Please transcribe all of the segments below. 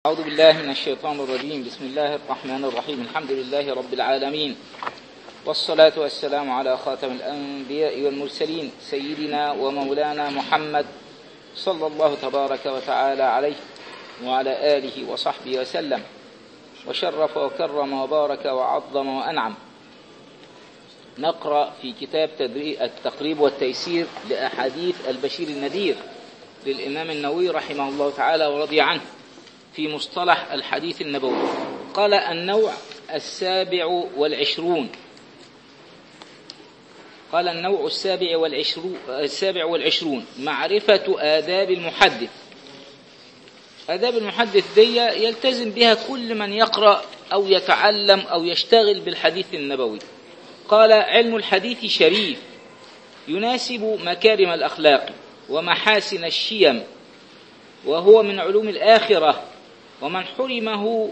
أعوذ بالله من الشيطان الرجيم. بسم الله الرحمن الرحيم. الحمد لله رب العالمين، والصلاة والسلام على خاتم الأنبياء والمرسلين سيدنا ومولانا محمد صلى الله تبارك وتعالى عليه وعلى آله وصحبه وسلم، وشرف وكرم وبارك وعظم وأنعم. نقرأ في كتاب التقريب والتيسير لأحاديث البشير النذير للإمام النووي رحمه الله تعالى ورضي عنه في مصطلح الحديث النبوي. قال: النوع السابع والعشرون معرفة آداب المحدث. آداب المحدث دي يلتزم بها كل من يقرأ أو يتعلم أو يشتغل بالحديث النبوي. قال: علم الحديث شريف يناسب مكارم الأخلاق ومحاسن الشيم، وهو من علوم الآخرة، ومن حرمه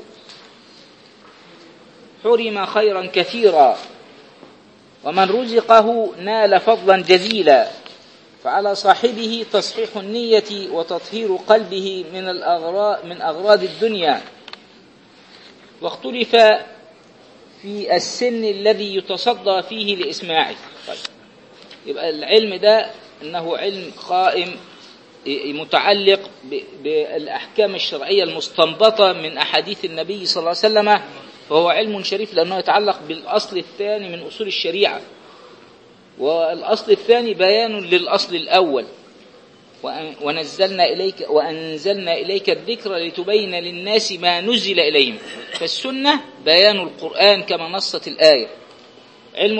حرم خيرا كثيرا، ومن رزقه نال فضلا جزيلا، فعلى صاحبه تصحيح النية وتطهير قلبه من أغراض الدنيا. واختلف في السن الذي يتصدى فيه لإسماعه. طيب، يبقى العلم ده إنه علم قائم متعلق بالأحكام الشرعية المستنبطة من أحاديث النبي صلى الله عليه وسلم، فهو علم شريف لأنه يتعلق بالأصل الثاني من أصول الشريعة، والأصل الثاني بيان للأصل الأول. وأنزلنا إليك الذكر لتبين للناس ما نزل إليهم، فالسنة بيان القرآن كما نصت الآية. علم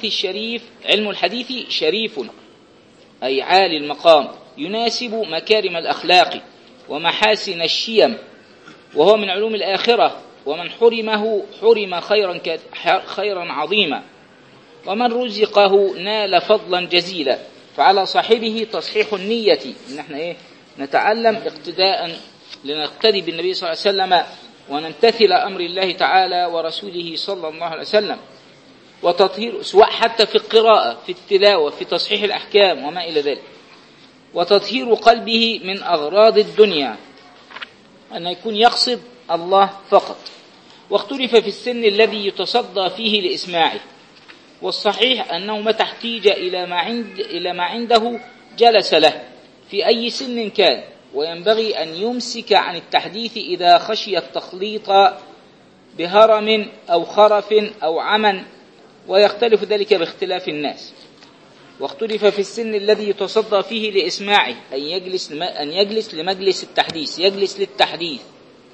الحديث شريف أي عالي المقام، يناسب مكارم الأخلاق ومحاسن الشيم، وهو من علوم الآخرة، ومن حرمه حرم خيرا عظيما، ومن رزقه نال فضلا جزيلا، فعلى صاحبه تصحيح النية. إن احنا نتعلم اقتداء لنقتدي بالنبي صلى الله عليه وسلم ونمتثل أمر الله تعالى ورسوله صلى الله عليه وسلم، وتطهير سواء حتى في القراءة، في التلاوة، في تصحيح الأحكام وما إلى ذلك، وتطهير قلبه من أغراض الدنيا، أن يكون يقصد الله فقط. واختلف في السن الذي يتصدى فيه لإسماعه، والصحيح أنه متى احتيج إلى ما عنده جلس له في أي سن كان، وينبغي أن يمسك عن التحديث إذا خشي التخليط بهرم أو خرف أو عمن، ويختلف ذلك باختلاف الناس. واختلف في السن الذي يتصدى فيه لإسماعه أن يجلس لمجلس التحديث، يجلس للتحديث.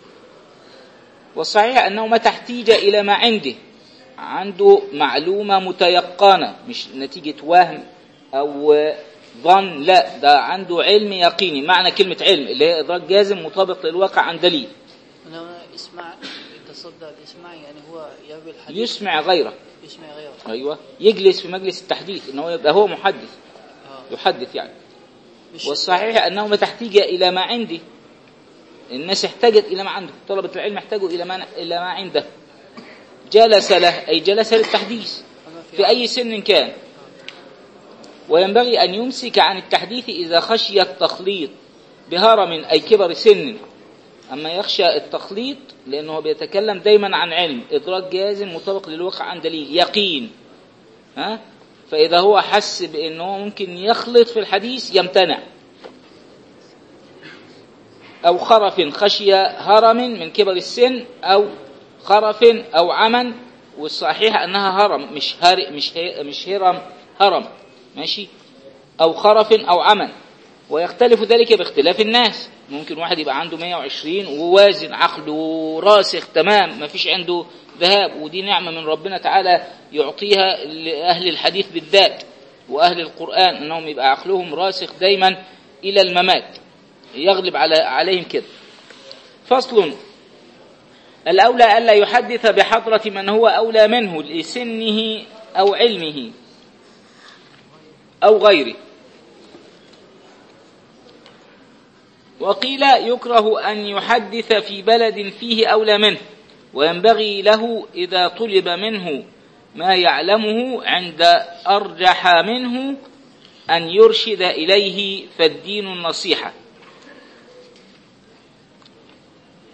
والصحيح أنه متى احتيج إلى ما عنده معلومة متيقنة، مش نتيجة وهم أو ظن، لا، ده عنده علم يقيني. معنى كلمة علم اللي هي إدراك جازم مطابق للواقع عن دليل. اسمع، يتصدى الإسماع يعني هو يروي الحديث، يسمع غيره. أيوة، يجلس في مجلس التحديث، إنه يبقى هو محدث، يحدث يعني. والصحيح أنه متى احتيج إلى ما عنده، الناس احتاجت إلى ما عنده، طلبة العلم احتاجوا إلى ما عنده، جلس له أي جلس للتحديث في أي سن كان. وينبغي أن يمسك عن التحديث إذا خشي التخليط بهرم أي كبر سن. أما يخشى التخليط لأنه بيتكلم دايما عن علم، إدراك جازم مطابق للواقع عن دليل، يقين، فإذا هو حس بأنه ممكن يخلط في الحديث يمتنع. أو خرف، خشي هرم من كبر السن، أو خرف أو عمن، والصحيح أنها هرم مش هرم ماشي، أو خرف أو عمن. ويختلف ذلك باختلاف الناس. ممكن واحد يبقى عنده 120 ووازن، عقله راسخ تمام، ما فيش عنده ذهاب، ودي نعمة من ربنا تعالى يعطيها لأهل الحديث بالذات وأهل القرآن، أنهم يبقى عقلهم راسخ دايما إلى الممات، يغلب عليهم كده. فصل: الأولى ألا يحدث بحضرة من هو أولى منه لسنه أو علمه أو غيره. وقيل يكره أن يحدث في بلد فيه أولى منه، وينبغي له إذا طلب منه ما يعلمه عند أرجح منه أن يرشد إليه، فالدين النصيحة.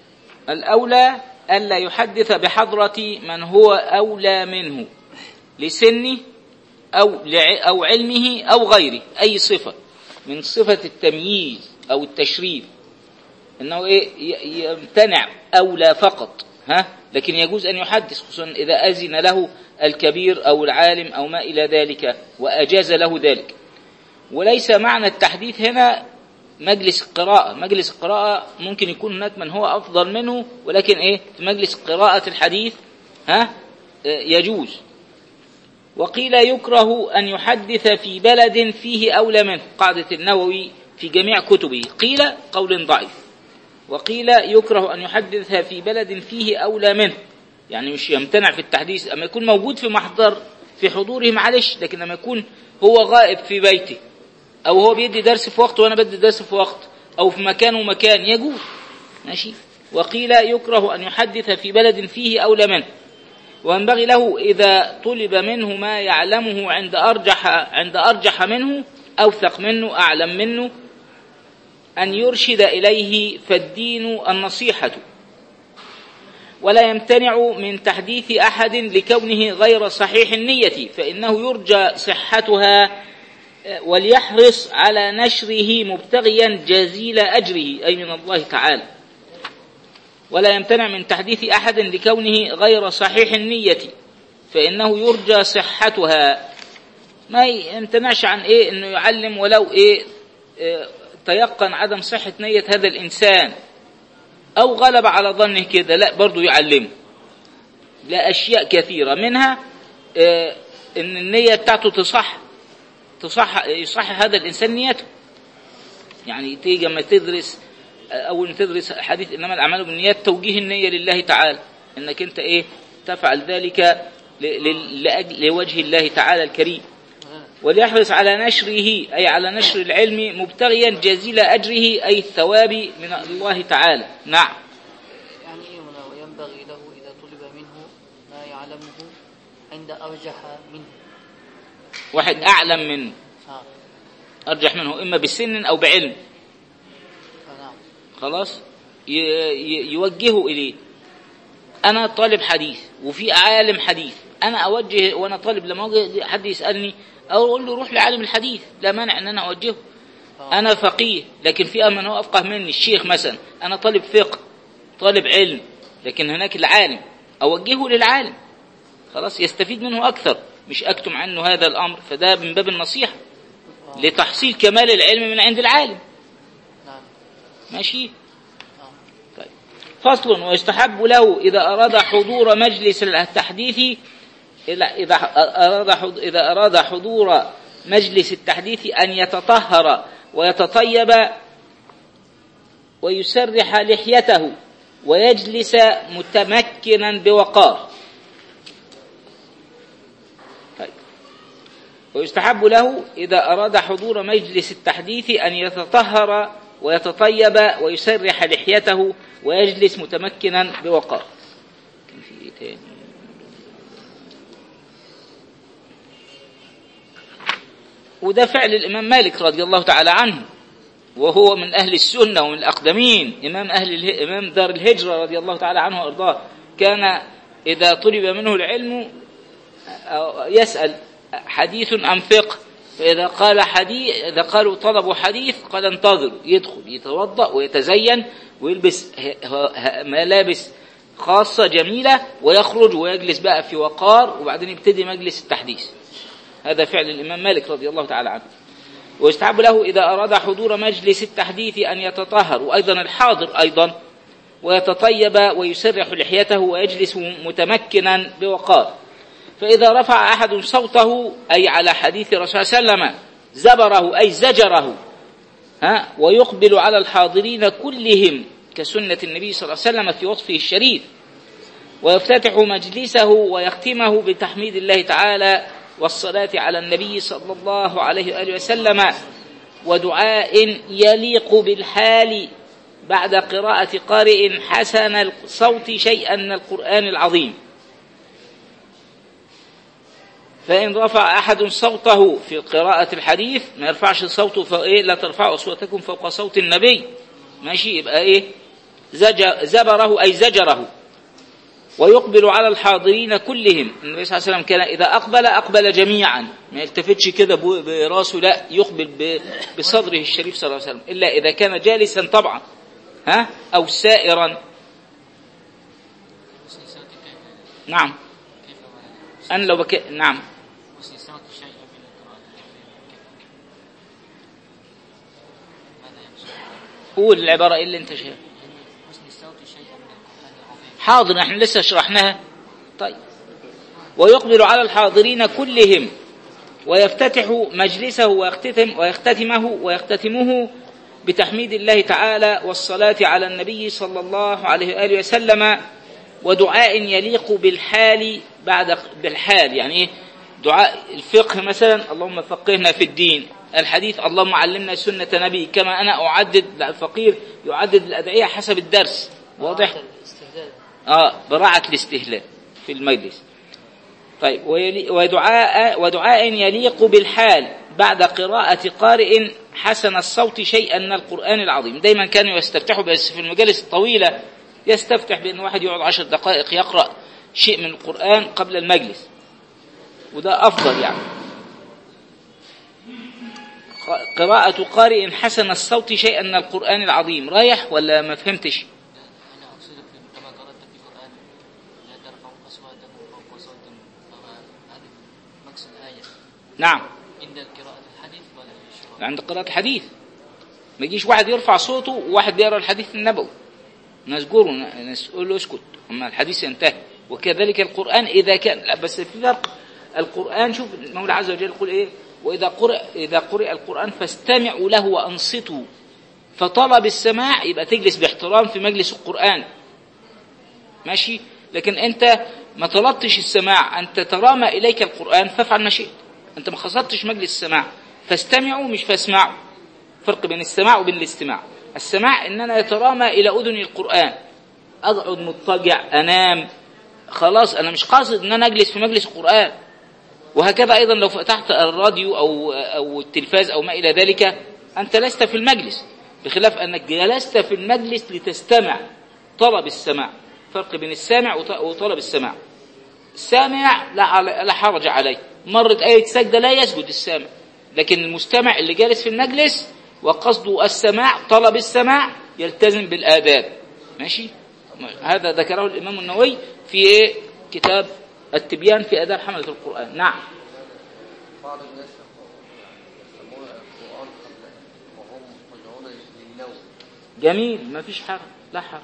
الأولى ألا يحدث بحضرة من هو أولى منه لسنه أو علمه أو غيره، أي صفة من صفة التمييز أو التشريف، إنه يمتنع أولى فقط، لكن يجوز أن يحدث، خصوصا إذا أذن له الكبير أو العالم أو ما إلى ذلك وأجاز له ذلك. وليس معنى التحديث هنا مجلس القراءة. مجلس القراءة ممكن يكون هناك من هو أفضل منه، ولكن في مجلس قراءة الحديث يجوز. وقيل يكره أن يحدث في بلد فيه أولى منه، قاعدة النووي في جميع كتبه. قيل قول ضعيف. وقيل يكره أن يحدث في بلد فيه أولى منه، يعني مش يمتنع في التحديث أما يكون موجود في محضر في حضوره معلش، لكن لما يكون هو غائب في بيته، أو هو بيدي درس في وقت وأنا بدي درس في وقت، أو في مكان ومكان، يجوز ماشي. وقيل يكره أن يحدث في بلد فيه أولى منه، وينبغي له إذا طلب منه ما يعلمه عند أرجح منه، أوثق منه، أعلم منه، أن يرشد إليه، فالدين النصيحة. ولا يمتنع من تحديث أحد لكونه غير صحيح النية، فإنه يرجى صحتها، وليحرص على نشره مبتغيا جزيل أجره، أي من الله تعالى. ولا يمتنع من تحديث أحد لكونه غير صحيح النية، فإنه يرجى صحتها. ما يمتنعش عن إنه يعلم ولو تيقن عدم صحة نية هذا الإنسان، أو غلب على ظنه كده، لا برضو يعلمه. لا، أشياء كثيرة منها إن النية بتاعته يصح هذا الإنسان نيته. يعني تيجي لما تدرس أول ما تدرس حديث إنما الأعمال بالنيات، توجيه النية لله تعالى، إنك أنت تفعل ذلك لوجه الله تعالى الكريم. وليحرص على نشره، أي على نشر العلم مبتغيا جزيل أجره، أي الثواب من الله تعالى. نعم. يعني وينبغي له إذا طلب منه ما يعلمه عند أرجح منه، واحد أعلم منه أرجح منه إما بسن أو بعلم، خلاص يوجهه إليه. أنا طالب حديث وفي عالم حديث، أنا أوجه وأنا طالب، لما حد يسألني أقول له روح لعالم الحديث، لا مانع أن أنا أوجهه. أنا فقيه لكن في من هو أفقه مني، الشيخ مثلا، أنا طالب فقه طالب علم، لكن هناك العالم أوجهه للعالم، خلاص يستفيد منه أكثر، مش أكتم عنه هذا الأمر. فده من باب النصيحة لتحصيل كمال العلم من عند العالم. ماشي. طيب. فصل. ويستحب له إذا أراد حضور مجلس التحديث، إذا أراد حضور مجلس التحديث أن يتطهر ويتطيب ويسرح لحيته ويجلس متمكنا بوقار. طيب. ويستحب له إذا أراد حضور مجلس التحديث أن يتطهر ويتطيب ويسرح لحيته ويجلس متمكنا بوقار. كان في تاني؟ وده فعل الإمام مالك رضي الله تعالى عنه، وهو من أهل السنة ومن الأقدمين، إمام دار الهجرة رضي الله تعالى عنه وأرضاه. كان إذا طلب منه العلم يسأل حديث أم فقه، فإذا قال حديث، إذا قالوا طلبوا حديث قال انتظروا، يدخل يتوضأ ويتزين ويلبس ملابس خاصة جميلة ويخرج ويجلس بقى في وقار، وبعدين يبتدي مجلس التحديث. هذا فعل الإمام مالك رضي الله تعالى عنه. ويستحب له إذا أراد حضور مجلس التحديث أن يتطهر، وأيضا الحاضر أيضا، ويتطيب ويسرح لحيته ويجلس متمكنا بوقار. فإذا رفع أحد صوته، أي على حديث الرسول صلى الله عليه وسلم، زبره أي زجره، ويقبل على الحاضرين كلهم كسنة النبي صلى الله عليه وسلم في وصفه الشريف، ويفتتح مجلسه ويختمه بتحميد الله تعالى والصلاة على النبي صلى الله عليه وآله وسلم، ودعاء يليق بالحال بعد قراءة قارئ حسن الصوت شيئا من القرآن العظيم. فإن رفع أحد صوته في قراءة الحديث، ما يرفعش صوته لا ترفعوا أصواتكم فوق صوت النبي، ماشي، يبقى زبره أي زجره. ويقبل على الحاضرين كلهم. النبي صلى الله عليه وسلم كان إذا أقبل جميعا، ما يلتفتش كده براسه، لا، يقبل بصدره الشريف صلى الله عليه وسلم، إلا إذا كان جالسا طبعا أو سائرا. نعم. أن لو نعم. قول العبارة اللي انت شايف. حاضر، احنا لسه شرحناها. طيب. ويقبل على الحاضرين كلهم ويفتتح مجلسه ويختتمه بتحميد الله تعالى والصلاة على النبي صلى الله عليه وآله وسلم، ودعاء يليق بالحال بالحال. يعني ايه دعاء الفقه مثلا؟ اللهم فقهنا في الدين. الحديث اللهم علمنا سنة نبي. كما أنا أعدد الفقير يعدد الأدعية حسب الدرس. واضح؟ براعة الاستهلال في المجلس. طيب. ودعاء يليق بالحال بعد قراءة قارئ حسن الصوت شيئا من القرآن العظيم. دايما كانوا يستفتحوا، بس في المجالس الطويلة يستفتح بأن واحد يقعد 10 دقائق يقرأ شيء من القرآن قبل المجلس، وده أفضل. يعني قراءة قارئ حسن الصوت شيئا من القرآن العظيم. رايح ولا ما فهمتش؟ نعم. عند قراءة الحديث ما يجيش واحد يرفع صوته وواحد يقرأ الحديث النبوي، نسجره نقول له اسكت أما الحديث ينتهي. وكذلك القرآن إذا كان، لا بس في فرق. القرآن شوف المولى عز وجل يقول إيه؟ وإذا قرئ القرآن فاستمعوا له وأنصتوا. فطلب السماع يبقى تجلس باحترام في مجلس القرآن، ماشي. لكن أنت ما طلبتش السماع، أنت ترامى إليك القرآن فافعل ما شئت. أنت ما خصصتش مجلس السماع. فاستمعوا مش فاسمعوا. فرق بين السماع وبين الاستماع. السماع إن أنا يترامى إلى أذني القرآن، أقعد مضطجع أنام، خلاص أنا مش قاصد أن أنا أجلس في مجلس القرآن. وهكذا أيضا لو فتحت الراديو أو التلفاز أو ما إلى ذلك، أنت لست في المجلس، بخلاف أنك جلست في المجلس لتستمع. طلب السماع، فرق بين السامع وطلب السماع. السامع لا حرج عليه، مرت آية سجدة لا يسجد السامع، لكن المستمع اللي جالس في المجلس وقصده السماع، طلب السماع، يلتزم بالآداب، ماشي. هذا ذكره الإمام النووي في كتاب التبيان في آداب حملة القرآن. نعم. بعض الناس يسمون القرآن وهم مجعون للنوم. جميل، ما فيش حرج، لا حرج.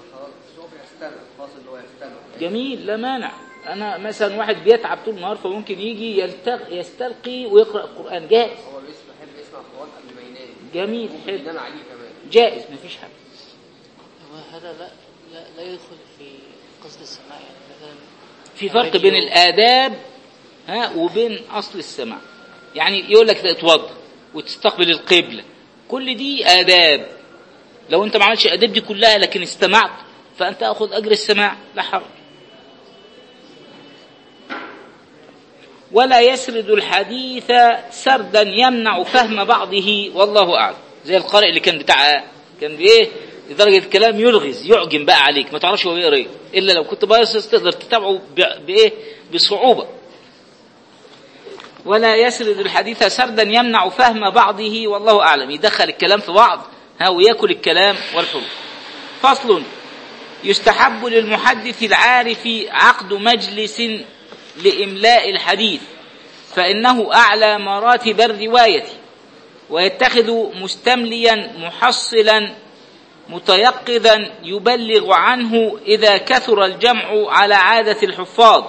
جميل، لا مانع. أنا مثلا واحد بيتعب طول النهار فممكن يجي يستلقي ويقرأ القرآن، جائز. هو بيحب يسمع القرآن قبل ما ينام. جميل، ينام عليه كمان، جائز، ما فيش حرج. هذا لا يدخل في قصد السماع. يعني مثلا في فرق بين الآداب وبين أصل السماع. يعني يقول لك تتوضا وتستقبل القبلة، كل دي آداب. لو أنت ما عملتش آداب دي كلها لكن استمعت، فأنت أخذ أجر السماع، لا حرج. ولا يسرد الحديث سردا يمنع فهم بعضه، والله أعلم. زي القارئ اللي كان بإيه لدرجة الكلام يلغز يعجم بقى عليك، ما تعرفش هو بيقرأ إيه، إلا لو كنت باصص تقدر تتابعه بإيه بصعوبة. ولا يسرد الحديث سردا يمنع فهم بعضه، والله أعلم. يدخل الكلام في بعض ويأكل الكلام والحروف. فصل. يستحب للمحدث العارف عقد مجلس لإملاء الحديث، فإنه أعلى مراتب الرواية، ويتخذ مستمليا محصلا متيقظا يبلغ عنه إذا كثر الجمع على عادة الحفاظ.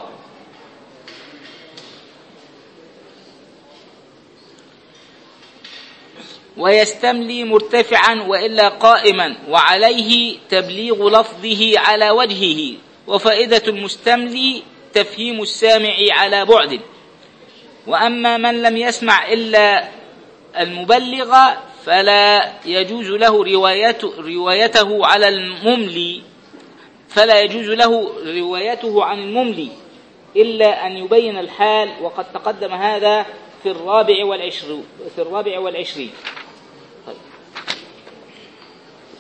ويستملي مرتفعا وإلا قائما، وعليه تبليغ لفظه على وجهه. وفائدة المستملي تفهيم السامع على بعد. وأما من لم يسمع إلا المبلغ فلا يجوز له روايته على المملي، فلا يجوز له روايته عن المملي إلا أن يبين الحال، وقد تقدم هذا في 24. طيب.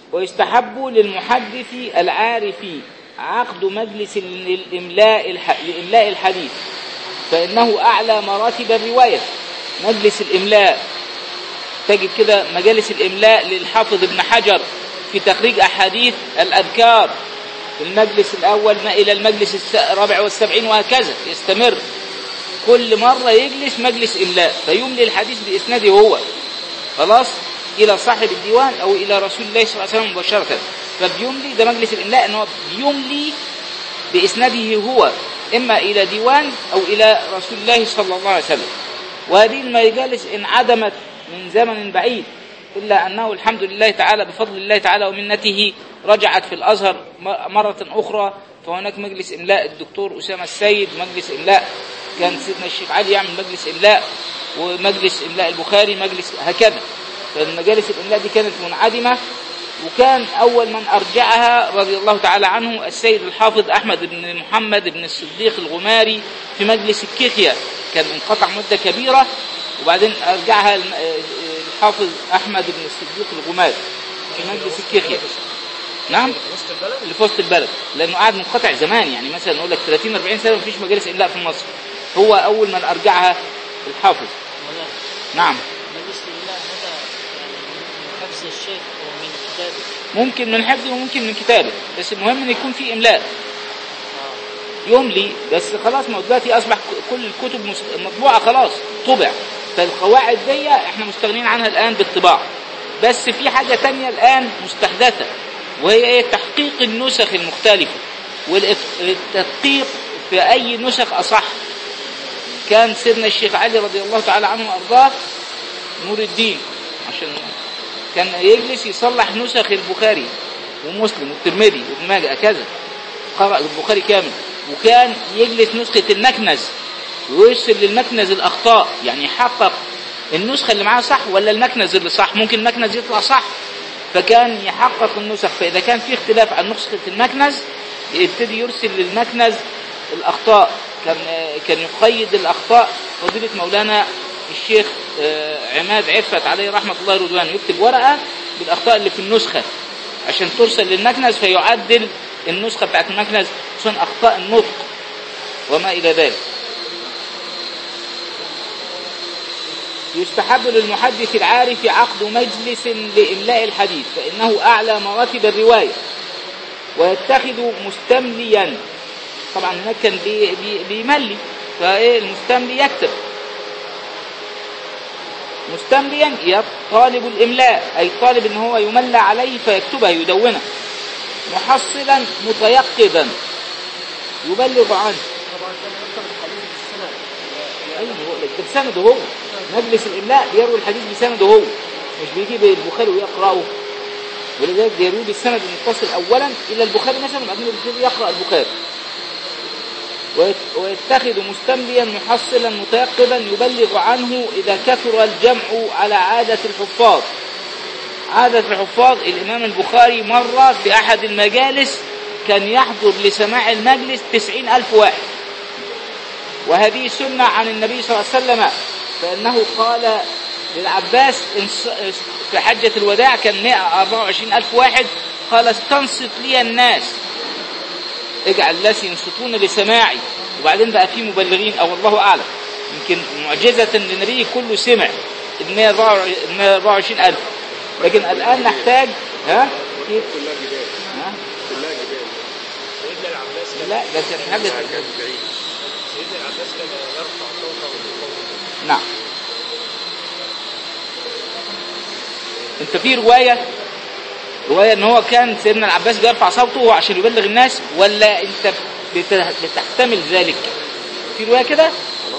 ويستحب للمحدث العارف عقد مجلس لإملاء الحديث، فإنه أعلى مراتب الرواية. مجلس الإملاء تجد كده مجالس الإملاء للحافظ ابن حجر في تخريج أحاديث الأذكار، المجلس الأول إلى المجلس 74 وهكذا يستمر، كل مرة يجلس مجلس إملاء فيملي الحديث بإسناده هو خلاص إلى صاحب الديوان أو إلى رسول الله صلى الله عليه وسلم مباشرة. فبيملي ده مجلس الإملاء، أنه بيملي بإسناده هو إما إلى ديوان أو إلى رسول الله صلى الله عليه وسلم. وهذه المجالس انعدمت من زمن بعيد، إلا أنه الحمد لله تعالى بفضل الله تعالى ومنته رجعت في الأزهر مرة أخرى. فهناك مجلس إملاء الدكتور أسامة السيد، مجلس إملاء كان سيدنا الشيخ علي يعمل مجلس إملاء، ومجلس إملاء البخاري مجلس هكذا. فالمجالس الإملاء دي كانت منعدمة، وكان أول من أرجعها رضي الله تعالى عنه السيد الحافظ أحمد بن محمد بن الصديق الغماري في مجلس الكيخية، كان انقطع مدة كبيرة وبعدين أرجعها الحافظ أحمد بن الصديق الغماري في مجلس الكيخية. نعم اللي في وسط البلد، لأنه قاعد منقطع زمان، يعني مثلا نقول لك 30-40 سنة مفيش مجالس إملاء في مصر، هو أول من أرجعها الحافظ. نعم مجلس الإملاء هذا يعني من حفظ الشيخ ومن كتابه، ممكن من حفظه وممكن من كتابه، بس المهم ان يكون في إملاء يملي. بس خلاص ما دلوقتي أصبح كل الكتب مطبوعة خلاص طبع، فالقواعد دي احنا مستغنين عنها الآن بالطباعة. بس في حاجة تانية الآن مستحدثة، وهي ايه؟ تحقيق النسخ المختلفة والتدقيق في أي نسخ أصح. كان سيدنا الشيخ علي رضي الله تعالى عنه وأرضاه نور الدين، عشان كان يجلس يصلح نسخ البخاري ومسلم والترمذي وابن ماجه كذا، قرأ البخاري كامل. وكان يجلس نسخة المكنز ويرسل للمكنز الأخطاء، يعني يحقق النسخة اللي معاه صح ولا المكنز اللي صح، ممكن المكنز يطلع صح، فكان يحقق النسخ. فإذا كان في اختلاف عن نسخة المكنز يبتدي يرسل للمكنز الأخطاء. كان يقيد الأخطاء فضيلة مولانا الشيخ عماد عفت عليه رحمة الله رضوان، يكتب ورقة بالأخطاء اللي في النسخة عشان ترسل للمكنز فيعدل النسخة بتاعت المكنز، خصوصا أخطاء النطق وما إلى ذلك. يستحب للمحدث العارف عقد مجلس لإملاء الحديث، فإنه أعلى مراتب الرواية. ويتخذ مستمليا، طبعا هناك كان بيملي، فإيه المستملي يكتب مستمليا طالب الإملاء، أي طالب إن هو يملى عليه فيكتبها يدونها، محصلا متيقظا يبلغ عنه. طبعا كان يكتب الحديث بالسند. أيوه بسنده هو، مجلس الإملاء بيروي الحديث بسنده هو، مش بيجي بالبخاري ويقرأه، ولذلك بيروي بالسند المتصل أولا إلى البخاري مثلا وبعدين يقرأ البخاري. ويتخذ مستمليا محصلا متيقظا يبلغ عنه إذا كثر الجمع على عادة الحفاظ. عادة الحفاظ، الإمام البخاري مرة في أحد المجالس كان يحضر لسماع المجلس 90,000 واحد، وهذه سنة عن النبي صلى الله عليه وسلم، فإنه قال للعباس في حجة الوداع كان 124,000 واحد، قال استنصت لي الناس، اجعل الناس ينصتون لسماعي. وبعدين بقى في مبلغين أو الله أعلم، يمكن معجزة ان النبي كله سمع 124,000، لكن الآن نحتاج كيف؟ كلها جبال. كلها جبال. سيدنا العباس لا ده كان حاجة. سيدنا العباس كان يرفع صوته. نعم. انت في رواية ان هو كان سيدنا العباس بيرفع صوته عشان يبلغ الناس، ولا انت بتحتمل ذلك؟ في رواية كده.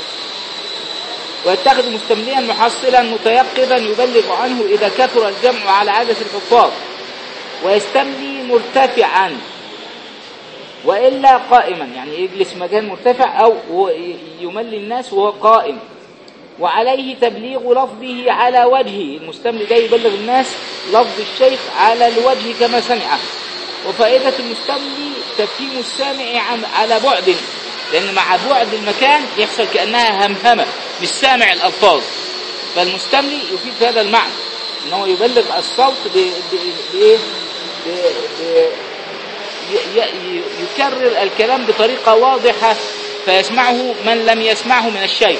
ويتخذ مستمليا محصلا متيقظا يبلغ عنه إذا كثر الجمع على عادة الحفاظ. ويستملي مرتفعا وإلا قائما، يعني يجلس مكان مرتفع أو يملي الناس وهو قائم. وعليه تبليغ لفظه على وجهه، المستملي ده يبلغ الناس لفظ الشيخ على الوجه كما سمعه. وفائدة المستملي تفهيم السامع على بعد، لأن مع بعد المكان يحصل كأنها همهمة مش سامع الألفاظ، فالمستملي يفيد هذا المعنى، أنه يبلغ الصوت يكرر الكلام بطريقة واضحة فيسمعه من لم يسمعه من الشيخ.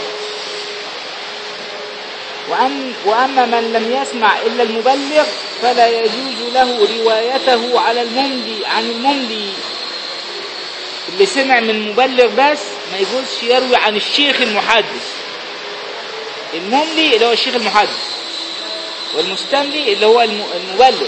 وأما من لم يسمع إلا المبلغ فلا يجوز له روايته على المملي عن المملي. اللي سمع من مبلغ بس ما يجوزش يروي عن الشيخ المحدث. المملي اللي هو الشيخ المحدث، والمستملي اللي هو المبلغ،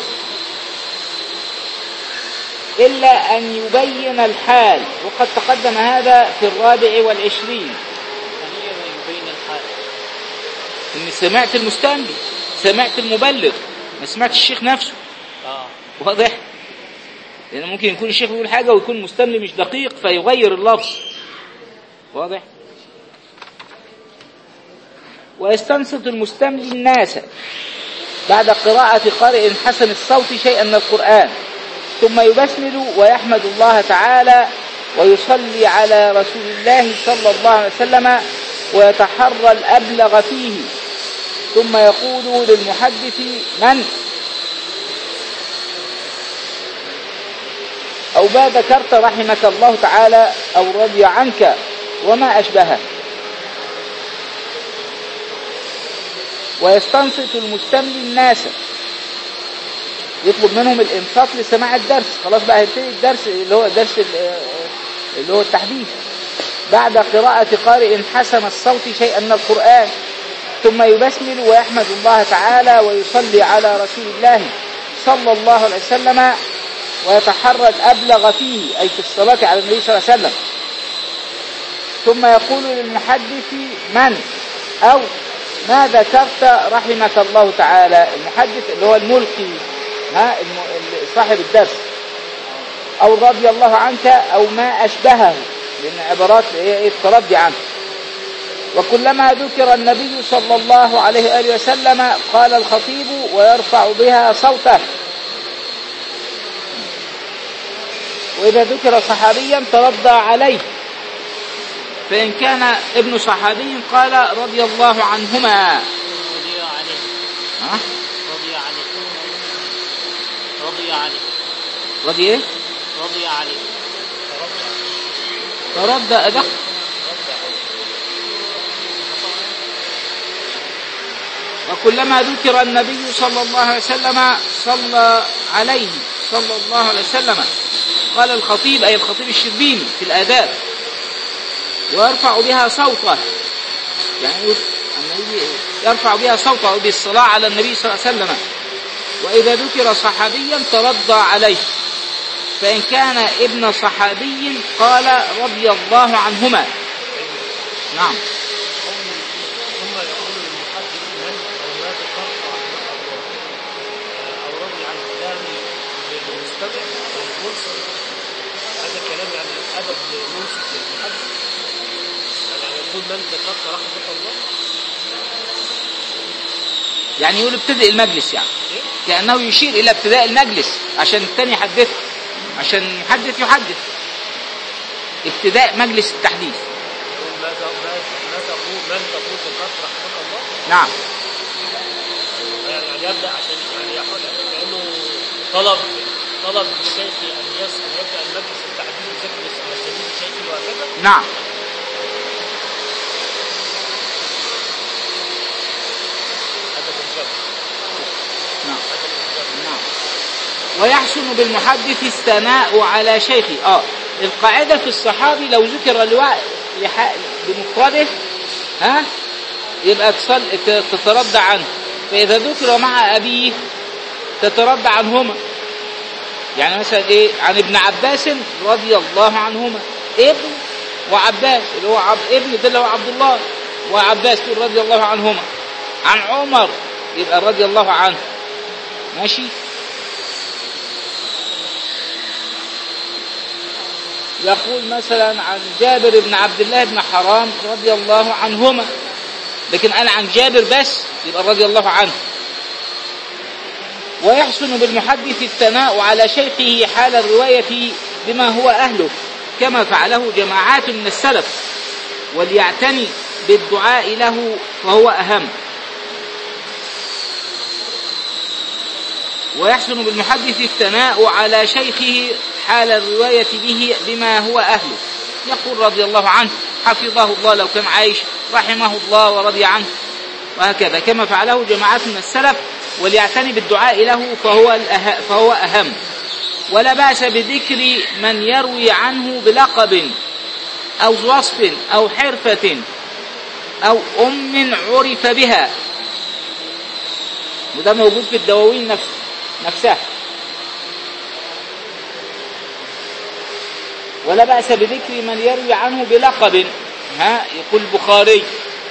إلا أن يبين الحال، وقد تقدم هذا في 24. يبين الحال إن سمعت المستملي، سمعت المبلغ، ما سمعت الشيخ نفسه. واضح؟ لأن ممكن يكون الشيخ بيقول حاجة ويكون المستملي مش دقيق فيغير اللفظ. واضح؟ ويستنصت المستملي الناس بعد قراءة قارئ حسن الصوت شيئا من القرآن، ثم يبسمل ويحمد الله تعالى ويصلي على رسول الله صلى الله عليه وسلم ويتحرى الأبلغ فيه، ثم يقول للمحدث من أو ما ذكرت رحمك الله تعالى أو رضي عنك وما أشبهه. ويستنصت المستملي الناس، يطلب منهم الانصات لسماع الدرس. خلاص بقى هيبتدي الدرس اللي هو درس اللي هو التحديث، بعد قراءة قارئ حسن الصوت شيئا من القرآن، ثم يبسمل ويحمد الله تعالى ويصلي على رسول الله صلى الله عليه وسلم ويتحرى الأبلغ فيه، أي في الصلاة على النبي صلى الله عليه وسلم، ثم يقول للمحدث من أو ما ذكرت رحمك الله تعالى. المحدث اللي هو الملقي، صاحب الدرس، أو رضي الله عنك أو ما أشبهه، لأن عبارات هي الترضي عنه. وكلما ذكر النبي صلى الله عليه وآله وسلم قال الخطيب ويرفع بها صوته. وإذا ذكر صحابيا ترضى عليه، فإن كان ابن صحابي قال رضي الله عنهما. رضي عليه. رضي عليه. رضي عليه. رضي ايه؟ رضي عليه. ترضى أدق. وكلما ذكر النبي صلى الله عليه وسلم صلى عليه صلى الله عليه وسلم قال الخطيب، أي الخطيب الشربيني في الآداب، ويرفع بها صوته، يعني يرفع بها صوته بالصلاة على النبي صلى الله عليه وسلم. وإذا ذكر صحابيا ترضى عليه، فإن كان ابن صحابي قال رضي الله عنهما. نعم. ثم يقول المحدث من أو ما ذكرت أو رضي عن كلامي للمستمع والمنصت. هذا كلام يعني الأدب للمنصت للمحدث، يعني يقول من ذكرت رحمة الله، يعني يقول ابتدئ المجلس، يعني كأنه يشير إلى ابتداء المجلس عشان الثاني يحدث، عشان المحدث يحدث. ابتداء مجلس التحديث. ما تقول من تقول ذكرت رحمة الله. نعم. يعني يبدأ عشان يعني يحول كأنه طلب الشيخ أن يبدأ المجلس التحديث يجلس على سبيل الشيخ وهكذا. نعم. ويحسن بالمحدث الثناء على شيخه. القاعدة في الصحابي لو ذكر بمفرده يبقى تتردى عنه، فإذا ذكر مع أبيه تتردى عنهما. يعني مثلا إيه؟ عن ابن عباس رضي الله عنهما، ابن وعباس اللي هو ابن ده اللي هو عبد الله، وعباس رضي الله عنهما. عن عمر يبقى رضي الله عنه. ماشي. يقول مثلا عن جابر بن عبد الله بن حرام رضي الله عنهما، لكن أنا عن جابر بس يبقى رضي الله عنه. ويحسن بالمحدث الثناء على شيخه حال الرواية بما هو أهله، كما فعله جماعات من السلف، وليعتني بالدعاء له فهو أهم. ويحسن بالمحدث الثناء على شيخه حال الرواية به بما هو أهله. يقول رضي الله عنه، حفظه الله لو كان عايش، رحمه الله ورضي عنه، وهكذا كما فعله جماعات من السلف. وليعتني بالدعاء له فهو أهم. ولا بأس بذكر من يروي عنه بلقب أو وصف أو حرفة أو عرف بها، وده موجود في الدواوين نفسها. ولا بأس بذكر من يروي عنه بلقب، يقول البخاري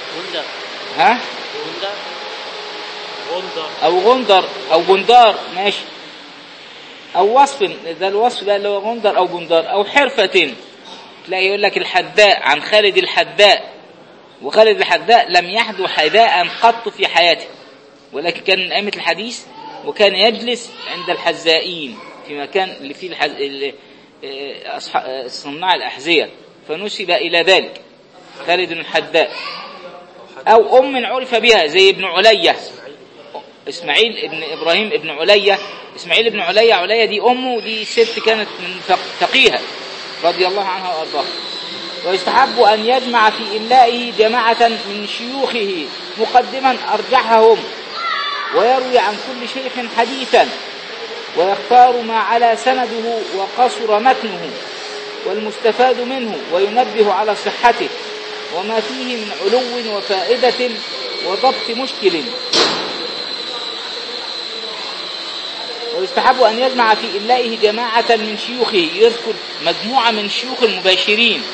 أو غندر أو بندار، ماشي، أو وصف، ده الوصف ده اللي هو غندر أو بندار، أو حرفة. تلاقي يقول لك الحداء عن خالد الحداء، وخالد الحداء لم يحدو حذاء قط في حياته، ولكن كان من أئمة الحديث، وكان يجلس عند الحذائين في مكان اللي فيه صناع الأحذية، فنسب إلى ذلك خالد الحداء. أو عرف بها زي ابن علية، إسماعيل ابن إبراهيم ابن علية. إسماعيل ابن علية دي أمه، دي ست كانت من فقيهة رضي الله عنها وأرضاها. ويستحب أن يجمع في إملائه جماعة من شيوخه مقدما أرجحهم، ويروي عن كل شيخ حديثا، ويختار ما على سنده وقصر متنه والمستفاد منه، وينبه على صحته وما فيه من علو وفائدة وضبط مشكل. ويستحب أن يجمع في إملائه جماعة من شيوخه، يذكر مجموعة من شيوخ المباشرين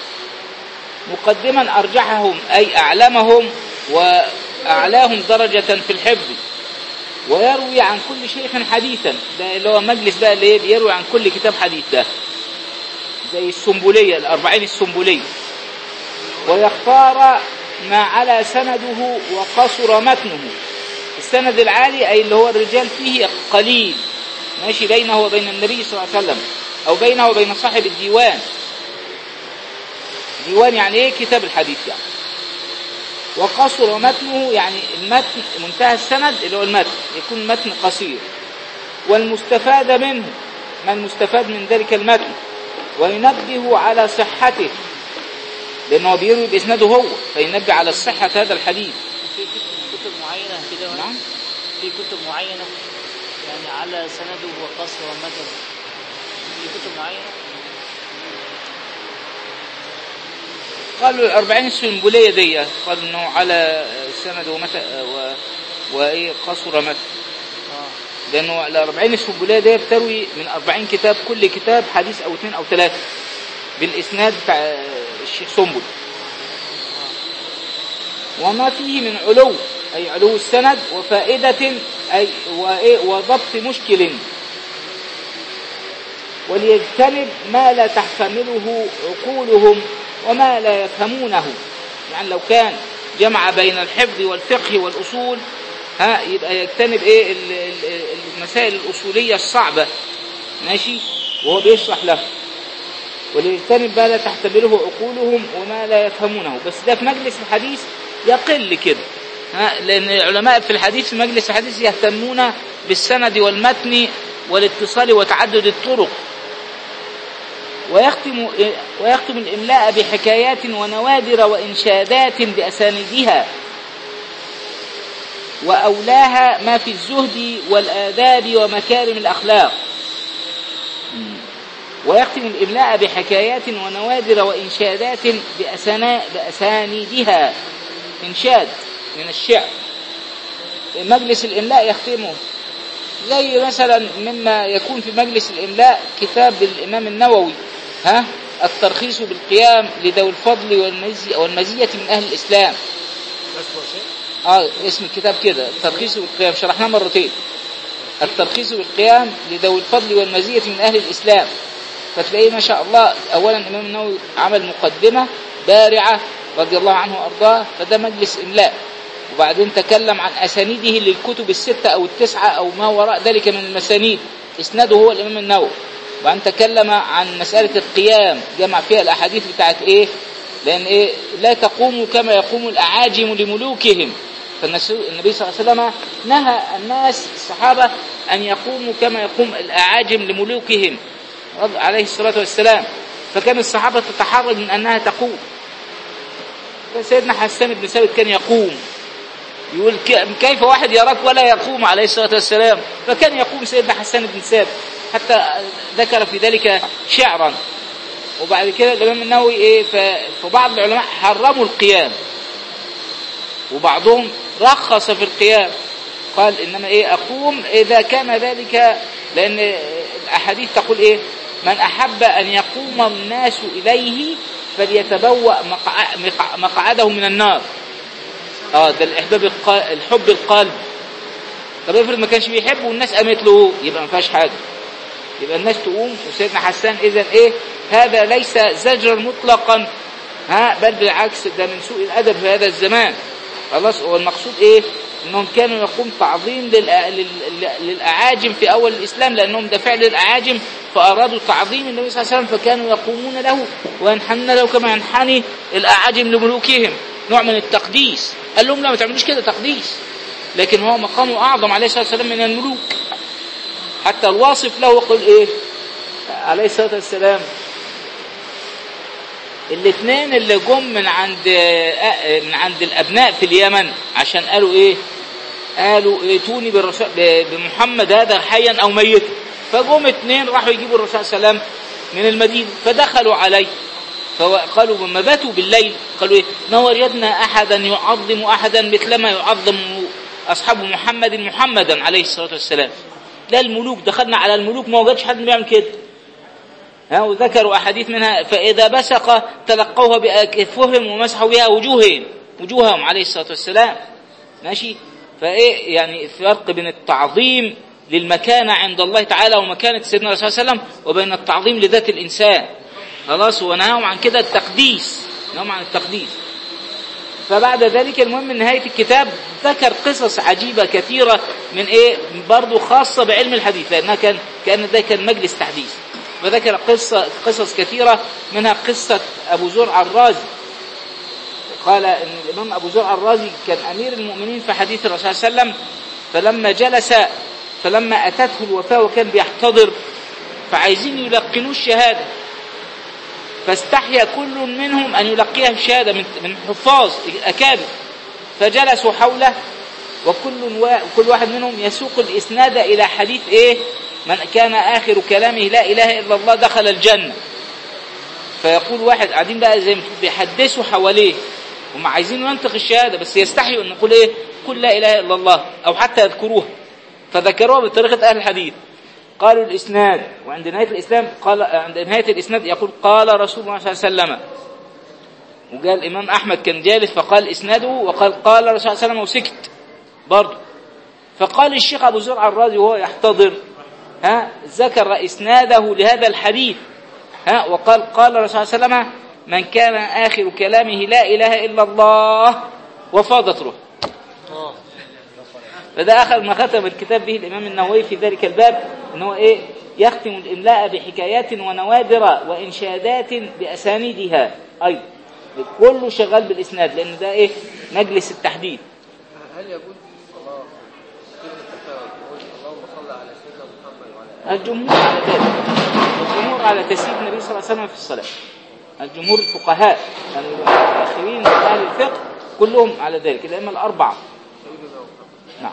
مقدما أرجحهم أي أعلمهم وأعلاهم درجة في الحفظ، ويروي عن كل شيخ حديثا. ده اللي هو مجلس بقى اللي بيروي عن كل كتاب حديث، ده زي السنبلية، الأربعين السنبلية. ويختار ما على سنده وقصر متنه. السند العالي أي اللي هو الرجال فيه قليل، ماشي، بينه وبين النبي صلى الله عليه وسلم، أو بينه وبين صاحب الديوان. ديوان يعني إيه؟ كتاب الحديث يعني. وقصر متنه يعني المتن منتهى السند اللي هو المتن، يكون المتن قصير. والمستفاد منه، ما المستفاد من ذلك المتن، وينبه على صحته، لأنه بيروي بإسناده هو، فينبه على صحة هذا الحديث. في كتب معينة كده، نعم، في كتب معينة يعني على سنده وقصر ومتن، في كتب معينة. قالوا الأربعين السنبلية دي، قالوا إنه على سند وإيه قصر متن، لأنه الأربعين السنبلية دي بتروي من 40 كتاب، كل كتاب حديث أو 2 أو 3 بالإسناد بتاع الشيخ سنبل. وما فيه من علو أي علو السند، وفائدة أي وضبط مشكل، وليجتنب ما لا تحتمله عقولهم وما لا يفهمونه. يعني لو كان جمع بين الحفظ والفقه والأصول، يبقى يجتنب المسائل الأصولية الصعبة، ماشي، وهو بيشرح له. وليجتنب ما لا تحتمله عقولهم وما لا يفهمونه. بس ده في مجلس الحديث يقل كده، لأن العلماء في الحديث، في مجلس الحديث، يهتمون بالسند والمتن والاتصال وتعدد الطرق. ويختم الإملاء بحكايات ونوادر وإنشادات بأسانيدها، وأولاها ما في الزهد والآداب ومكارم الأخلاق. ويختم الإملاء بحكايات ونوادر وإنشادات بأسانيدها، إنشاد من الشعر. مجلس الإملاء يختمه زي مثلا مما يكون في مجلس الإملاء كتاب الإمام النووي، الترخيص بالقيام لذوي الفضل والمزية من أهل الإسلام. اسم الكتاب كده، الترخيص بالقيام، شرحناه مرتين. الترخيص بالقيام لذوي الفضل والمزية من أهل الإسلام. فتلاقيه ما شاء الله، أولا الإمام النووي عمل مقدمة بارعة رضي الله عنه وأرضاه، فده مجلس إملاء. وبعدين تكلم عن أسانيده للكتب 6 أو 9 أو ما وراء ذلك من المسانيد، إسناده هو الإمام النووي. وبعدين تكلم عن مسألة القيام، جمع فيها الأحاديث بتاعت لأن لا تقوموا كما يقوم الأعاجم لملوكهم. فالنبي صلى الله عليه وسلم نهى الناس، الصحابة، أن يقوموا كما يقوم الأعاجم لملوكهم عليه الصلاة والسلام، فكان الصحابة تتحرج من أنها تقوم. سيدنا حسان بن ثابت كان يقوم، يقول كيف واحد يراك ولا يقوم عليه الصلاة والسلام، فكان يقوم سيدنا حسان بن ثابت، حتى ذكر في ذلك شعرا. وبعد كده الإمام النووي فبعض العلماء حرموا القيام، وبعضهم رخص في القيام، قال إنما أقوم إذا كان ذلك، لأن الأحاديث تقول من أحب أن يقوم الناس إليه فليتبوأ مقعده من النار. ده الحب القلب. طب افرض ما كانش بيحب والناس قامت له، يبقى ما فيهاش حاجة، يبقى الناس تقوم. وسيدنا حسان إذن هذا ليس زجرا مطلقا، بل بالعكس ده من سوء الأدب في هذا الزمان. خلاص، هو المقصود انهم كانوا يقوم تعظيم للأعاجم في أول الإسلام، لأنهم ده فعل الأعاجم، فأرادوا تعظيم النبي صلى الله عليه وسلم، فكانوا يقومون له وينحنون له كما ينحني الأعاجم لملوكهم، نوع من التقديس. قال لهم لا، ما تعملوش كده تقديس، لكن هو مقامه أعظم عليه الصلاة والسلام من الملوك. حتى الواصف له يقول عليه الصلاة والسلام، الاثنين اللي جم من عند الأبناء في اليمن عشان قالوا ائتوني بمحمد هذا حيا أو ميتا، فجم اثنين راحوا يجيبوا الرسول صلى الله عليه وسلم من المدينة، فدخلوا عليه فقالوا لما باتوا بالليل قالوا ما وجدنا أحدا يعظم أحدا مثلما يعظم أصحاب محمدا عليه الصلاة والسلام. لا الملوك، دخلنا على الملوك ما وجدش حد بيعمل كده. وذكروا أحاديث منها فإذا بسق تلقوها بأكفهم ومسحوا بها وجوههم عليه الصلاة والسلام. ماشي. يعني فرق بين التعظيم للمكانة عند الله تعالى ومكانة سيدنا الرسول صلى الله عليه وسلم، وبين التعظيم لذات الإنسان. خلاص، ونهاهم عن كده التقديس، نهاهم عن التقديس. فبعد ذلك المهم من نهاية الكتاب ذكر قصص عجيبة كثيرة من برضو خاصة بعلم الحديث، لأنها كان ده كان مجلس تحديث. فذكر قصص كثيرة، منها قصة أبو زرع الرازي. قال إن الإمام أبو زرع الرازي كان أمير المؤمنين في حديث الرسول صلى الله عليه وسلم، فلما جلس فلما أتته الوفاة وكان بيحتضر فعايزين يلقنوا الشهادة، فاستحيا كل منهم أن يلقيها الشهادة من حفاظ أكابر، فجلسوا حوله وكل واحد منهم يسوق الإسناد إلى حديث من كان آخر كلامه لا إله إلا الله دخل الجنة. فيقول واحد قاعدين بقى زي ما بيحدثوا حواليه، هم عايزين ينطق الشهادة بس يستحيوا أن يقول قل لا إله إلا الله أو حتى يذكروها، فذكروها بطريقة أهل الحديث. قالوا الإسناد، وعند نهاية الإسناد يقول قال رسول الله صلى الله عليه وسلم. وقال الإمام أحمد كان جالس فقال إسناده، وقال قال رسول الله صلى الله عليه وسلم وسكت برضه. فقال الشيخ أبو زرع الرازي وهو يحتضر ذكر إسناده لهذا الحديث، وقال قال رسول الله صلى الله عليه وسلم من كان آخر كلامه لا إله إلا الله وفاضت روح. فده آخر ما ختم الكتاب به الإمام النووي في ذلك الباب، أنه يختم الإملاء بحكايات ونوادر وإنشادات بأسانيدها أيضا، كله شغال بالإسناد، لأن ده مجلس التحديث. هل يقول اللهم صل على سيدنا محمد وعلى الجمهور على ذلك، الجمهور على تسييد النبي صلى الله عليه وسلم في الصلاة، الجمهور الفقهاء الآخرين من أهل الفقه كلهم على ذلك، الأئمة الأربعة. نعم.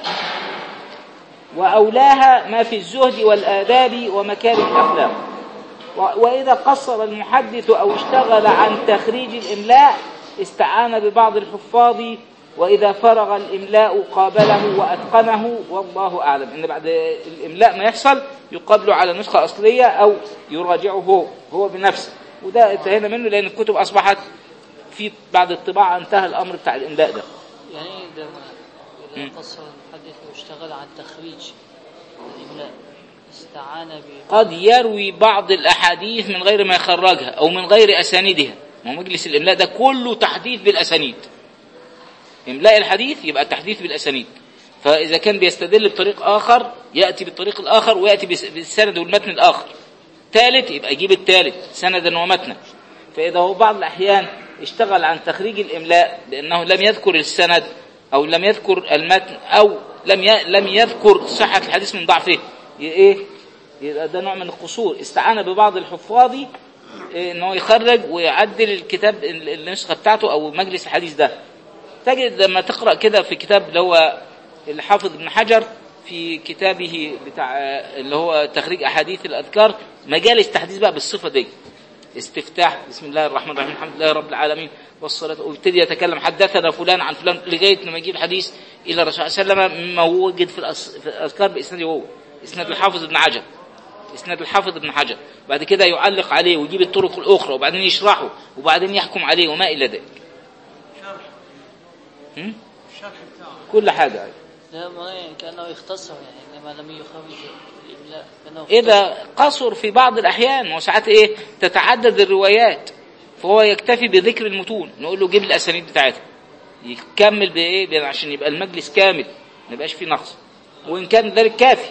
وأولاها ما في الزهد والآداب ومكارم الأخلاق. وإذا قصر المحدث أو اشتغل عن تخريج الإملاء استعان ببعض الحفاظ، وإذا فرغ الإملاء قابله وأتقنه، والله أعلم. إن بعد الإملاء ما يحصل يقابله على نسخة أصلية أو يراجعه هو بنفسه، وده انتهينا منه لأن الكتب أصبحت في بعد الطباعة انتهى الأمر بتاع الإملاء ده. يعني ده إذا قصر المحدث واشتغل عن تخريج الإملاء استعان قد يروي بعض الأحاديث من غير ما يخرجها أو من غير أسانيدها. مجلس الإملاء ده كله تحديث بالأسانيد، إملاء الحديث يبقى تحديث بالأسانيد. فإذا كان بيستدل بطريق آخر يأتي بالطريق الآخر ويأتي بالسند والمتن الآخر. ثالث يبقى يجيب الثالث سندا ومتنا. فإذا هو بعض الأحيان اشتغل عن تخريج الإملاء لأنه لم يذكر السند أو لم يذكر المتن أو لم يذكر صحة الحديث من ضعفه، ايه يبقى ده نوع من القصور. استعان ببعض الحفاظ ان هو يخرج ويعدل الكتاب النسخة بتاعته او مجلس الحديث ده. تجد لما تقرأ كده في كتاب اللي هو الحافظ ابن حجر في كتابه بتاع اللي هو تخريج أحاديث الأذكار، مجالس تحديث بقى بالصفة دي، استفتاح بسم الله الرحمن الرحيم الحمد لله رب العالمين والصلاة، ويبتدي يتكلم حدثنا فلان عن فلان لغاية لما يجيب الحديث إلى الرسول صلى الله عليه وسلم مما وجد في الأذكار بإسناده هو، إسناد الحافظ ابن حجر، إسناد الحافظ ابن حجر، بعد كده يعلق عليه ويجيب الطرق الأخرى وبعدين يشرحه وبعدين يحكم عليه وما إلى ذلك. الشرح بتاعه كل حاجة لا ما يعني كأنه يختصر يعني لما لم يخرج الإملاء كأنه إذا قصر في بعض الأحيان، وساعات إيه تتعدد الروايات فهو يكتفي بذكر المتون، نقول له جيب الأسانيد بتاعتها يكمل بإيه عشان يبقى المجلس كامل ما يبقاش فيه نقص، وإن كان ذلك كافي.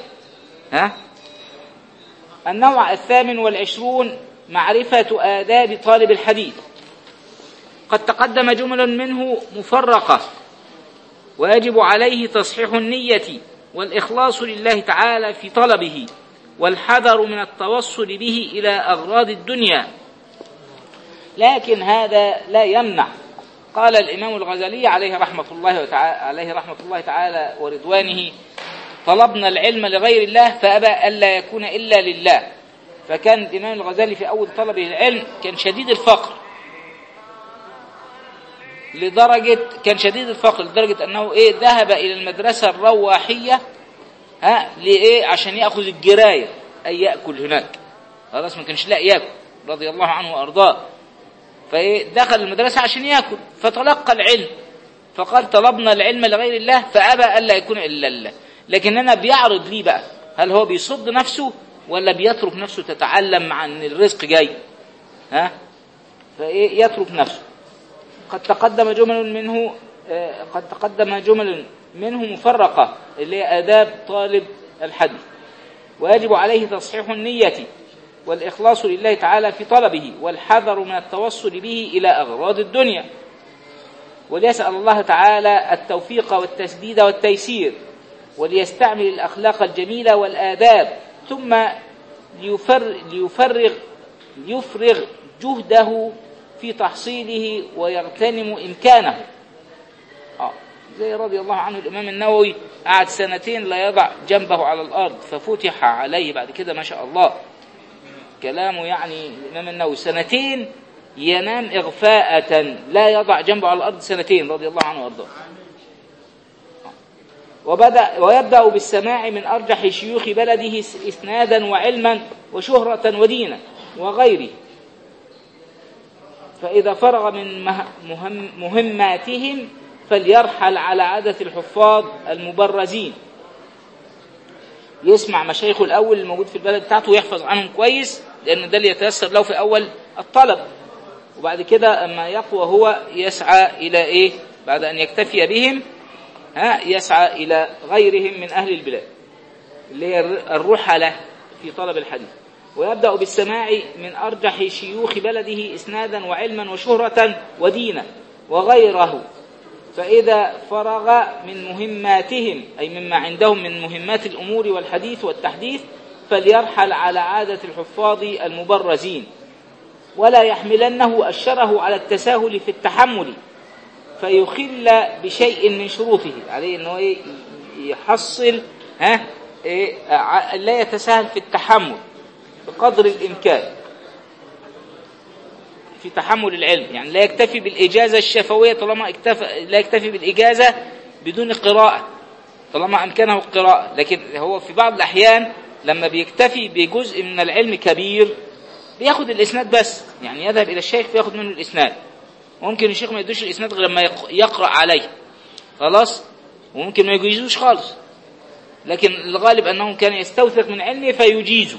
النوع 28 معرفة آداب طالب الحديث. قد تقدم جمل منه مفرقة، ويجب عليه تصحيح النية والإخلاص لله تعالى في طلبه، والحذر من التوصل به إلى أغراض الدنيا، لكن هذا لا يمنع. قال الإمام الغزالي عليه رحمة الله تعالى ورضوانه: طلبنا العلم لغير الله فأبى ألا يكون إلا لله. فكان الإمام الغزالي في أول طلبه العلم كان شديد الفقر لدرجة أنه ذهب إلى المدرسة الرواحية عشان يأخذ الجراية أي يأكل هناك، خلاص ما كانش لاقي يأكل رضي الله عنه وأرضاه، فدخل المدرسة عشان يأكل فتلقى العلم، فقال طلبنا العلم لغير الله فأبى ألا يكون إلا الله. لكننا بيعرض لي بقى هل هو بيصد نفسه ولا بيترك نفسه تتعلم مع أن الرزق جاي، يترك نفسه. قد تقدم جمل منه مفرقة اللي هي آداب طالب الحديث. ويجب عليه تصحيح النية والإخلاص لله تعالى في طلبه، والحذر من التوصل به إلى أغراض الدنيا، وليسأل الله تعالى التوفيق والتسديد والتيسير، وليستعمل الأخلاق الجميلة والآداب، ثم ليفرغ جهده في تحصيله ويغتنم إمكانه. زي رضي الله عنه الإمام النووي قعد 2 لا يضع جنبه على الأرض ففتح عليه بعد كده ما شاء الله. كلامه يعني الإمام النووي 2 ينام إغفاءة لا يضع جنبه على الأرض 2 رضي الله عنه وارضاه. ويبدأ بالسماع من أرجح شيوخ بلده إسنادا وعلما وشهرة ودينا وغيره، فإذا فرغ من مهماتهم فليرحل على عادة الحفاظ المبرزين، يسمع مشايخه الأول الموجود في البلد بتاعته ويحفظ عنهم كويس، لأن ده اللي يتيسر له في أول الطلب، وبعد كده أما يقوى هو يسعى إلى بعد أن يكتفي بهم يسعى إلى غيرهم من أهل البلاد اللي هي الرحلة في طلب الحديث. ويبدأ بالسماع من أرجح شيوخ بلده إسنادا وعلما وشهرة ودينا وغيره، فإذا فرغ من مهماتهم أي مما عندهم من مهمات الأمور والحديث والتحديث فليرحل على عادة الحفاظ المبرزين، ولا يحملنه الشره على التساهل في التحمل فيخل بشيء من شروطه، عليه أنه يحصل لا يتساهل في التحمل بقدر الإمكان في تحمل العلم، يعني لا يكتفي بالإجازة الشفوية طالما لا يكتفي بالإجازة بدون قراءة طالما أمكنه القراءة، لكن هو في بعض الأحيان لما بيكتفي بجزء من العلم كبير بياخد الإسناد بس، يعني يذهب إلى الشيخ فياخد منه الإسناد، وممكن الشيخ ما يدوش الإسناد غير لما يقرأ عليه خلاص، وممكن ما يجيزوش خالص، لكن الغالب أنه كان يستوثق من علمه فيجيزه،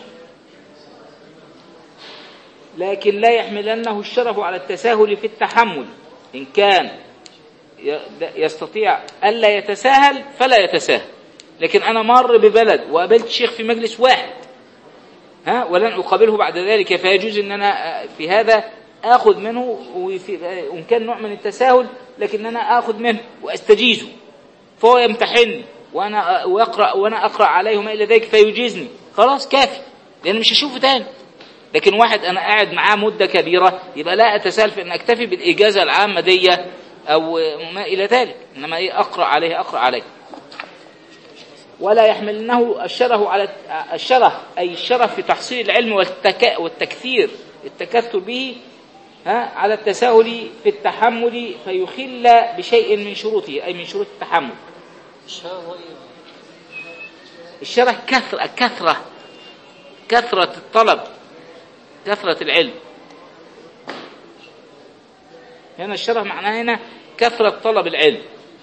لكن لا يحملنه الشرف على التساهل في التحمل، إن كان يستطيع ألا يتساهل فلا يتساهل. لكن أنا مر ببلد وقابلت شيخ في مجلس واحد ولن أقابله بعد ذلك، فيجوز أن أنا في هذا آخذ منه، وإن كان نوع من التساهل لكن أنا آخذ منه وأستجيزه، فهو يمتحني وأنا أقرأ عليه وما إلى ذلك فيجيزني، خلاص كافي، لأن مش هشوفه تاني. لكن واحد أنا قاعد معاه مدة كبيرة يبقى لا أتساهل في أن أكتفي بالإجازة العامة دي أو ما إلى ذلك، إنما إيه أقرأ عليه. ولا يحملنه الشره على الشره، أي الشرف في تحصيل العلم والتكثير التكثر به على التساهل في التحمل فيخل بشيء من شروطه، أي من شروط التحمل. الشره كثرة الطلب، كثرة العلم. هنا الشره معناه هنا كثرة طلب العلم.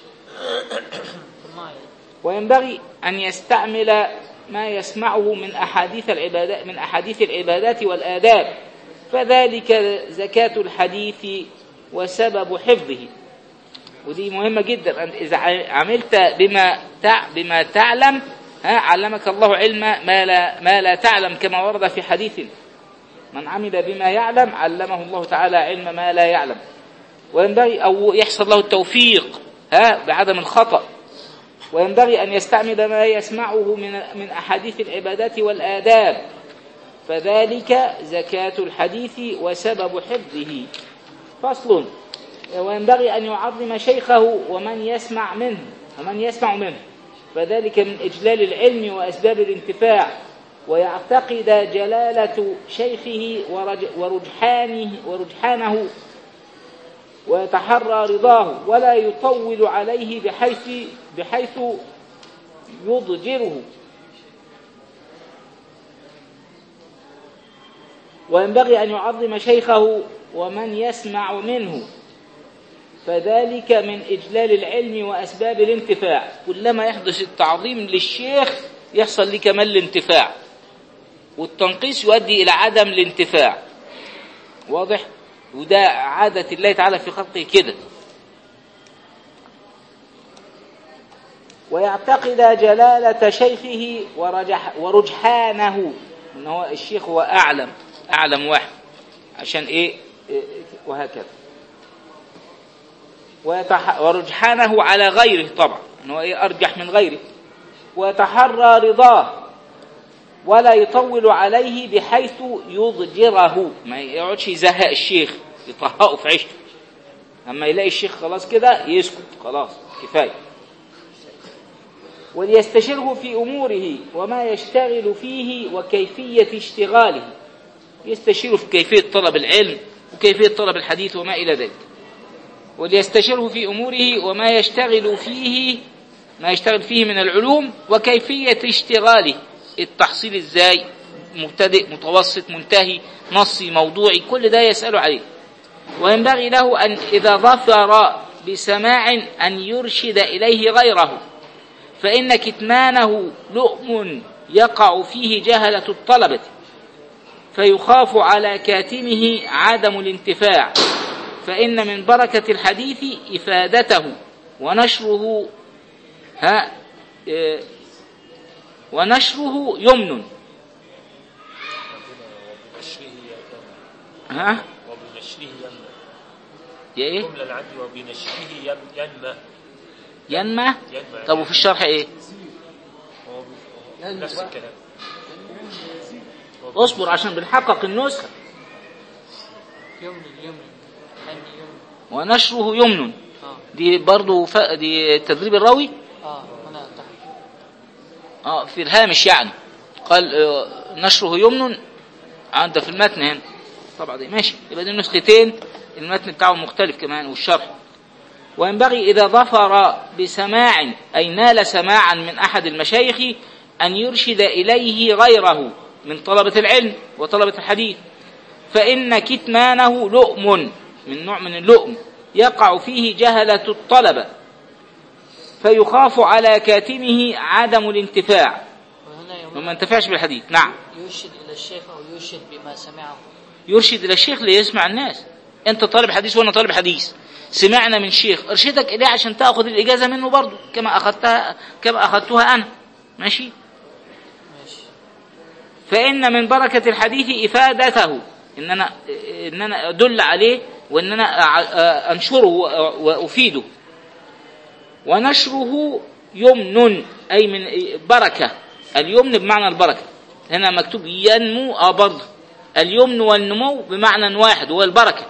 وينبغي أن يستعمل ما يسمعه من أحاديث العبادات والآداب، فذلك زكاة الحديث وسبب حفظه. ودي مهمة جدا، إذا عملت بما تعلم علمك الله علم ما لا تعلم، كما ورد في حديث: من عمل بما يعلم علمه الله تعالى علم ما لا يعلم. وينبغي أو يحصل له التوفيق بعدم الخطأ. وينبغي أن يستعمل ما يسمعه من أحاديث العبادات والآداب، فذلك زكاة الحديث وسبب حفظه. فصل. وينبغي أن يعظم شيخه ومن يسمع منه، فذلك من إجلال العلم وأسباب الانتفاع، ويعتقد جلالة شيخه ورجحانه ويتحرى رضاه، ولا يطول عليه بحيث يضجره. وينبغي أن يعظم شيخه ومن يسمع منه، فذلك من إجلال العلم وأسباب الانتفاع. كلما يحدث التعظيم للشيخ يحصل لي كمان الانتفاع، والتنقيص يؤدي إلى عدم الانتفاع. واضح؟ وده عادة الله تعالى في خلقه كده. ويعتقد جلالة شيخه ورجحانه، إن هو الشيخ هو أعلم واحد، عشان إيه وهكذا. ورجحانه على غيره، طبعا إنه إيه أرجح من غيره. ويتحرى رضاه ولا يطول عليه بحيث يضجره، ما يقعدش يزهق الشيخ يطهقه في عيشته. أما يلاقي الشيخ خلاص كده يسكت، خلاص كفاية. وليستشره في أموره وما يشتغل فيه وكيفية اشتغاله، يستشيره في كيفية طلب العلم وكيفية طلب الحديث وما إلى ذلك. وليستشره في أموره وما يشتغل فيه من العلوم وكيفية اشتغاله، التحصيل ازاي، مبتدئ متوسط منتهي نصي موضوعي، كل ده يسأل عليه. وينبغي له أن إذا ظفر بسماع أن يرشد إليه غيره، فإن كتمانه لؤم يقع فيه جهلة الطلبة، فيخاف على كاتمه عدم الانتفاع، فإن من بركة الحديث إفادته ونشره يمن. وبنشره ايه جملة العد وبنشره ينمى. طب وفي الشرح ايه؟ نفس الكلام. اصبر عشان بنحقق النسخة. ونشره يمن، دي برضو دي تدريب الراوي. في الهامش يعني قال نشره يمن عند في المتن هنا. طبعا دي ماشي، يبقى دي النسختين المتن بتاعه مختلف كمان والشرح. وينبغي إذا ظفر بسماع أي نال سماعا من أحد المشايخ أن يرشد إليه غيره من طلبة العلم وطلبة الحديث، فإن كتمانه لؤم، من نوع من اللؤم يقع فيه جهلة الطلبة، فيخاف على كاتمه عدم الانتفاع وما انتفعش بالحديث. نعم. يرشد إلى الشيخ أو يرشد بما سمعه. يرشد إلى الشيخ ليسمع الناس. أنت طالب حديث وأنا طالب حديث، سمعنا من شيخ، أرشدك إليه عشان تأخذ الإجازة منه برضو كما أخذتها أنا. ماشي. فإن من بركة الحديث إفادته، إن أنا أدل عليه وإن أنا أنشره وأفيده. ونشره يمن أي من بركة، اليمن بمعنى البركة، هنا مكتوب ينمو برضه، اليمن والنمو بمعنى واحد هو البركة،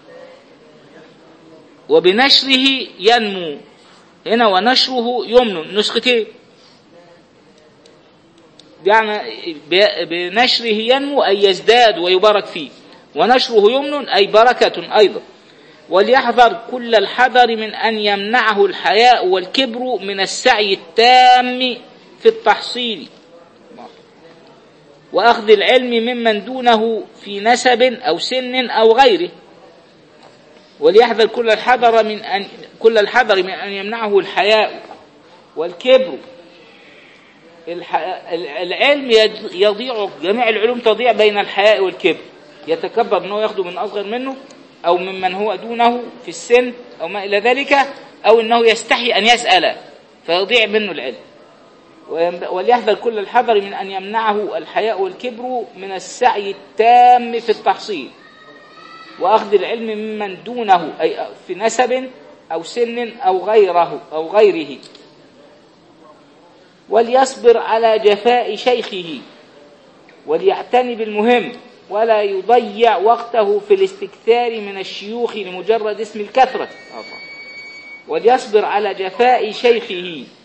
وبنشره ينمو هنا ونشره يمن، نسختين يعني بنشره ينمو أي يزداد ويبارك فيه، ونشره يمن أي بركة أيضا. وليحذر كل الحذر من أن يمنعه الحياء والكبر من السعي التام في التحصيل وأخذ العلم ممن دونه في نسب أو سن أو غيره. وليحذر كل الحذر من أن يمنعه الحياء والكبر. العلم يضيع، جميع العلوم تضيع بين الحياء والكبر، يتكبر أنه ياخده من أصغر منه أو ممن هو دونه في السن أو ما إلى ذلك، أو أنه يستحي أن يسأل فيضيع منه العلم. وليحذر كل الحذر من أن يمنعه الحياء والكبر من السعي التام في التحصيل وأخذ العلم ممن دونه أي في نسب أو سن أو غيره. وليصبر على جفاء شيخه وليعتني بالمهم ولا يضيع وقته في الاستكثار من الشيوخ لمجرد اسم الكثرة. وليصبر على جفاء شيخه